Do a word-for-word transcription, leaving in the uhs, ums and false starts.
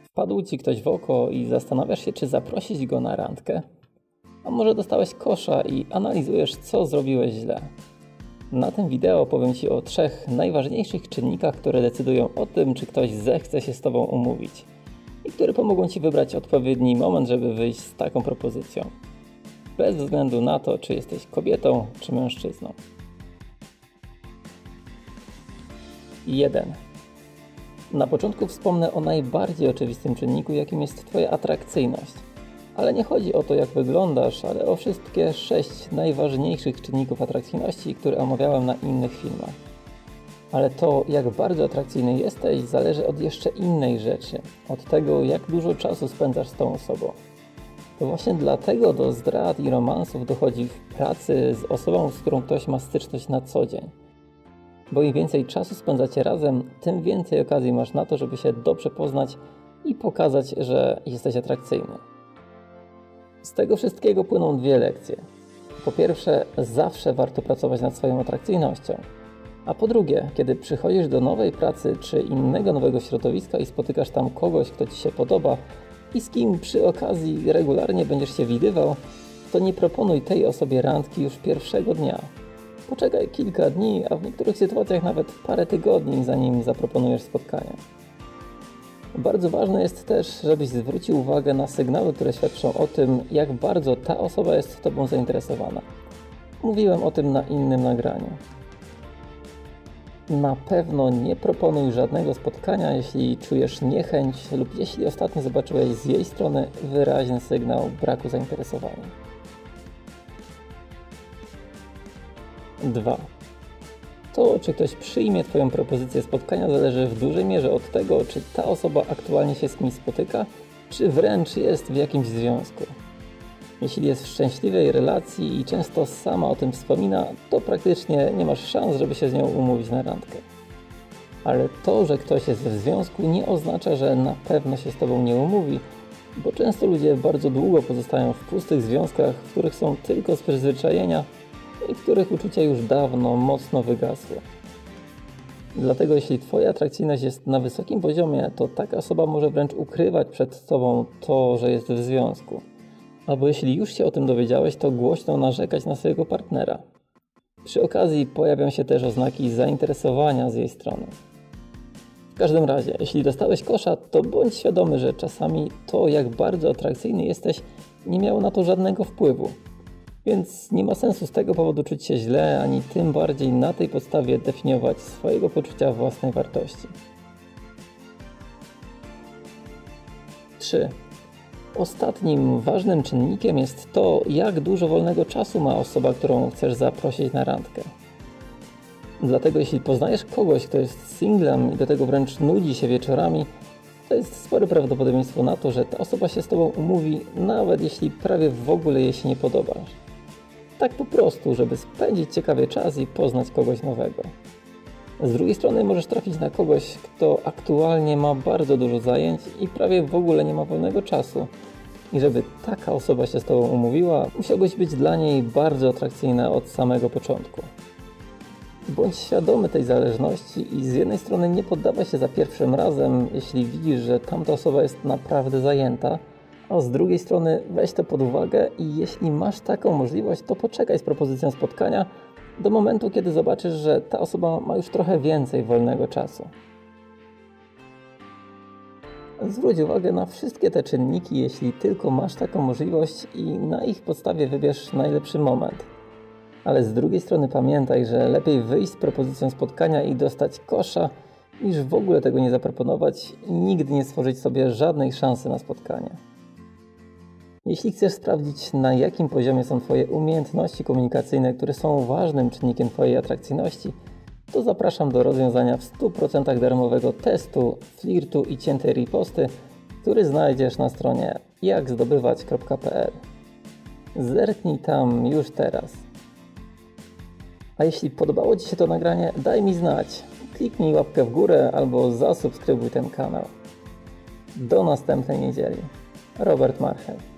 Wpadł Ci ktoś w oko i zastanawiasz się, czy zaprosić go na randkę? A może dostałeś kosza i analizujesz, co zrobiłeś źle? Na tym wideo powiem Ci o trzech najważniejszych czynnikach, które decydują o tym, czy ktoś zechce się z Tobą umówić i które pomogą Ci wybrać odpowiedni moment, żeby wyjść z taką propozycją. Bez względu na to, czy jesteś kobietą, czy mężczyzną. jeden. Na początku wspomnę o najbardziej oczywistym czynniku, jakim jest Twoja atrakcyjność. Ale nie chodzi o to, jak wyglądasz, ale o wszystkie sześć najważniejszych czynników atrakcyjności, które omawiałem na innych filmach. Ale to, jak bardzo atrakcyjny jesteś, zależy od jeszcze innej rzeczy. Od tego, jak dużo czasu spędzasz z tą osobą. To właśnie dlatego do zdrad i romansów dochodzi w pracy z osobą, z którą ktoś ma styczność na co dzień. Bo im więcej czasu spędzacie razem, tym więcej okazji masz na to, żeby się dobrze poznać i pokazać, że jesteś atrakcyjny. Z tego wszystkiego płyną dwie lekcje. Po pierwsze, zawsze warto pracować nad swoją atrakcyjnością. A po drugie, kiedy przychodzisz do nowej pracy czy innego nowego środowiska i spotykasz tam kogoś, kto Ci się podoba i z kim przy okazji regularnie będziesz się widywał, to nie proponuj tej osobie randki już pierwszego dnia. Poczekaj kilka dni, a w niektórych sytuacjach nawet parę tygodni, zanim zaproponujesz spotkanie. Bardzo ważne jest też, żebyś zwrócił uwagę na sygnały, które świadczą o tym, jak bardzo ta osoba jest Tobą zainteresowana. Mówiłem o tym na innym nagraniu. Na pewno nie proponuj żadnego spotkania, jeśli czujesz niechęć lub jeśli ostatnio zobaczyłeś z jej strony wyraźny sygnał braku zainteresowania. dwa. To, czy ktoś przyjmie Twoją propozycję spotkania, zależy w dużej mierze od tego, czy ta osoba aktualnie się z kimś spotyka, czy wręcz jest w jakimś związku. Jeśli jest w szczęśliwej relacji i często sama o tym wspomina, to praktycznie nie masz szans, żeby się z nią umówić na randkę. Ale to, że ktoś jest w związku, nie oznacza, że na pewno się z Tobą nie umówi, bo często ludzie bardzo długo pozostają w pustych związkach, w których są tylko z przyzwyczajenia i w których uczucia już dawno mocno wygasły. Dlatego jeśli Twoja atrakcyjność jest na wysokim poziomie, to taka osoba może wręcz ukrywać przed Tobą to, że jest w związku. Albo jeśli już się o tym dowiedziałeś, to głośno narzekać na swojego partnera. Przy okazji pojawią się też oznaki zainteresowania z jej strony. W każdym razie, jeśli dostałeś kosza, to bądź świadomy, że czasami to, jak bardzo atrakcyjny jesteś, nie miało na to żadnego wpływu. Więc nie ma sensu z tego powodu czuć się źle, ani tym bardziej na tej podstawie definiować swojego poczucia własnej wartości. trzy. Ostatnim ważnym czynnikiem jest to, jak dużo wolnego czasu ma osoba, którą chcesz zaprosić na randkę. Dlatego jeśli poznajesz kogoś, kto jest singlem i do tego wręcz nudzi się wieczorami, to jest spore prawdopodobieństwo na to, że ta osoba się z Tobą umówi, nawet jeśli prawie w ogóle jej się nie podobasz. Tak po prostu, żeby spędzić ciekawie czas i poznać kogoś nowego. Z drugiej strony możesz trafić na kogoś, kto aktualnie ma bardzo dużo zajęć i prawie w ogóle nie ma wolnego czasu. I żeby taka osoba się z Tobą umówiła, musiałbyś być dla niej bardzo atrakcyjna od samego początku. Bądź świadomy tej zależności i z jednej strony nie poddawaj się za pierwszym razem, jeśli widzisz, że tamta osoba jest naprawdę zajęta, a z drugiej strony weź to pod uwagę i jeśli masz taką możliwość, to poczekaj z propozycją spotkania do momentu, kiedy zobaczysz, że ta osoba ma już trochę więcej wolnego czasu. Zwróć uwagę na wszystkie te czynniki, jeśli tylko masz taką możliwość i na ich podstawie wybierz najlepszy moment. Ale z drugiej strony pamiętaj, że lepiej wyjść z propozycją spotkania i dostać kosza, niż w ogóle tego nie zaproponować i nigdy nie stworzyć sobie żadnej szansy na spotkanie. Jeśli chcesz sprawdzić, na jakim poziomie są Twoje umiejętności komunikacyjne, które są ważnym czynnikiem Twojej atrakcyjności, to zapraszam do rozwiązania w stu procentach darmowego testu, flirtu i ciętej riposty, który znajdziesz na stronie jak zdobywać kropka p l. Zerknij tam już teraz. A jeśli podobało Ci się to nagranie, daj mi znać. Kliknij łapkę w górę albo zasubskrybuj ten kanał. Do następnej niedzieli. Robert Marchel.